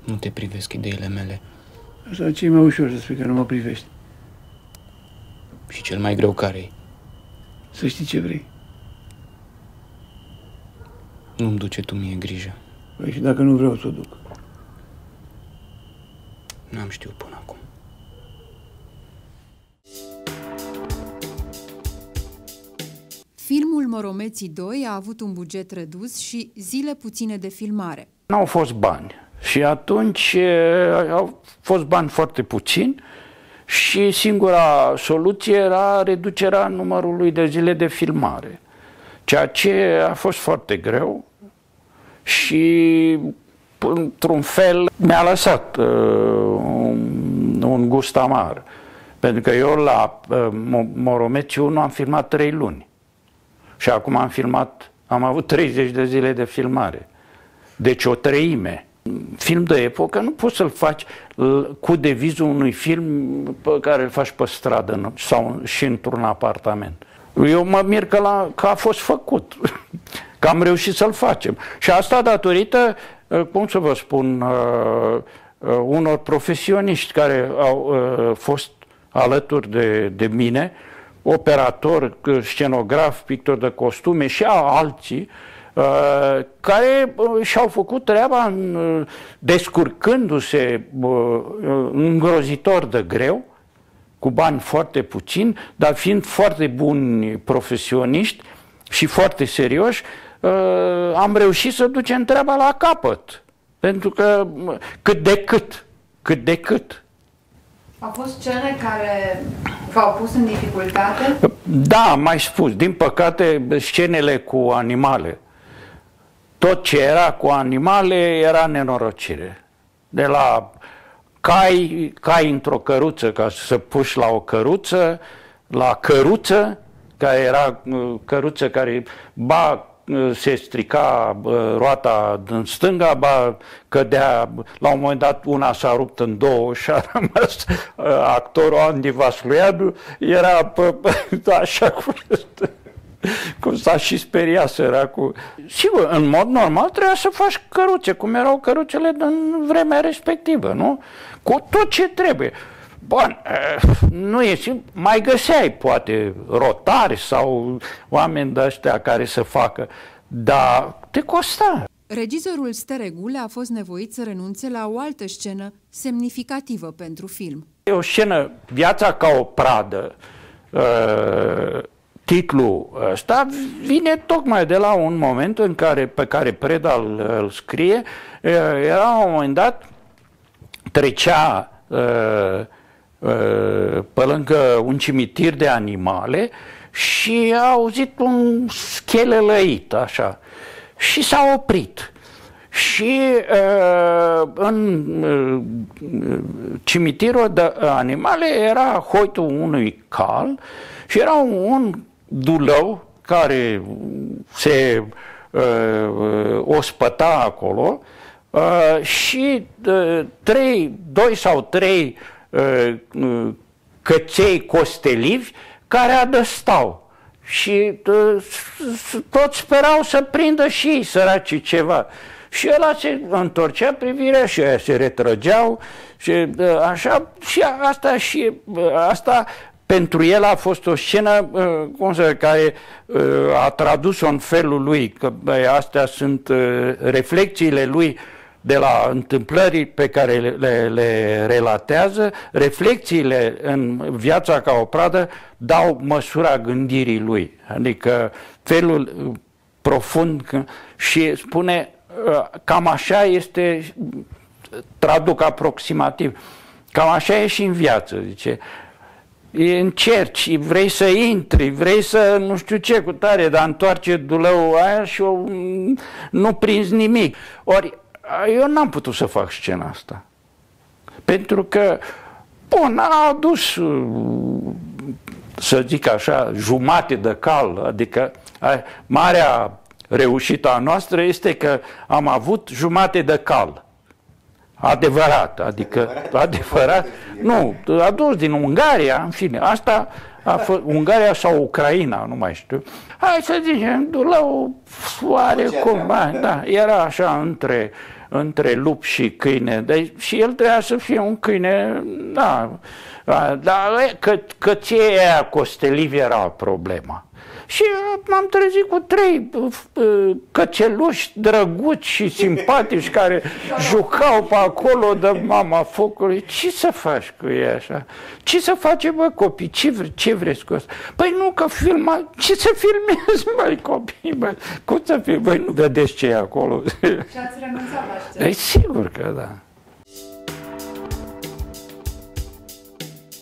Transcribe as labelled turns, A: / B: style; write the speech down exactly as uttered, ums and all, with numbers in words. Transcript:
A: Nu te privesc ideile mele.
B: Așa ce e mai ușor să spui că nu mă privești.
A: Și cel mai greu care-i?
B: Să știi ce vrei.
A: Nu-mi duce tu mie grijă.
B: Păi și dacă nu vreau să o duc?
A: N-am știut până acum.
C: Filmul Moromeții doi a avut un buget redus și zile puține de filmare.
D: N-au fost bani și atunci au fost bani foarte puțini și singura soluție era reducerea numărului de zile de filmare, ceea ce a fost foarte greu și într-un fel mi-a lăsat uh, un, un gust amar, pentru că eu la uh, Moromeții unu am filmat trei luni. Și acum am filmat, am avut treizeci de zile de filmare. Deci o treime. Film de epocă nu poți să-l faci cu devizul unui film pe care îl faci pe stradă sau și într-un apartament. Eu mă mir că, la, că a fost făcut, că am reușit să-l facem. Și asta datorită, cum să vă spun, unor profesioniști care au fost alături de, de mine, operator, scenograf, pictor de costume și alții, care și-au făcut treaba descurcându-se îngrozitor de greu, cu bani foarte puțini, dar fiind foarte buni profesioniști și foarte serioși, am reușit să ducem treaba la capăt. Pentru că cât de cât, cât de cât.
C: Au fost scene care v-au pus în dificultate?
D: Da, am mai spus. Din păcate, scenele cu animale. Tot ce era cu animale era nenorocire. De la cai, cai într-o căruță, ca să puși la o căruță, la căruță, care era căruță care ba se strica roata din stânga, ba cădea, la un moment dat una s-a rupt în două și a rămas actorul Andy Vasluiadu, era așa cum, cum s-a și speriat săracul. Sigur, în mod normal trebuia să faci căruțe, cum erau căruțele din vremea respectivă, nu? Cu tot ce trebuie. Bun, nu e simplu, mai găseai poate rotari sau oameni de ăștia care să facă, dar te costa.
C: Regizorul Steregule a fost nevoit să renunțe la o altă scenă semnificativă pentru film.
D: E o scenă, Viața ca o pradă, titlul ăsta vine tocmai de la un moment în care, pe care Preda îl, îl scrie, era la un moment dat, trecea pe lângă un cimitir de animale și a auzit un schelelăit, așa, și s-a oprit. Și în cimitirul de animale era hoitul unui cal și era un dulău care se ospăta acolo și trei, doi sau trei căței costelivi care adăstau și toți sperau să prindă și ei, săracii, ceva. Și ăla se întorcea privirea și aia se retrăgeau și așa, și asta și asta pentru el a fost o scenă cum să, care a tradus-o în felul lui, că astea sunt reflexiile lui de la întâmplării pe care le, le relatează, reflexiile în Viața ca o pradă dau măsura gândirii lui, adică felul profund și spune cam așa este, traduc aproximativ, cam așa e și în viață, zice, încerci, vrei să intri, vrei să nu știu ce cu tare, dar întoarce dulăul aia și o, nu prinzi nimic. Ori eu n-am putut să fac scena asta. Pentru că, bun, a adus, să zic așa, jumate de cal, adică marea reușită a noastră este că am avut jumate de cal. Adevărat, adică adevărat, adevărat nu, adus din Ungaria, în fine, asta a fost Ungaria sau Ucraina, nu mai știu. Hai să zicem, dulău soare cum, da, era așa între între lup și câine. Deci, și el trebuia să fie un câine, da, dar că, că ce e aia Costeliv era problema. Și m-am trezit cu trei căceluși drăguți și simpatici care jucau pe acolo de mama focului. Ce să faci cu ei așa? Ce să face, bă, copii? Ce, vre, ce vreți cu asta? Păi nu, că filma... Ce să filmezi, băi, copii, bă? Cum să filmezi? Băi, nu vedeți ce e acolo?
C: Și ați renunțat la scenă?
D: E sigur că da.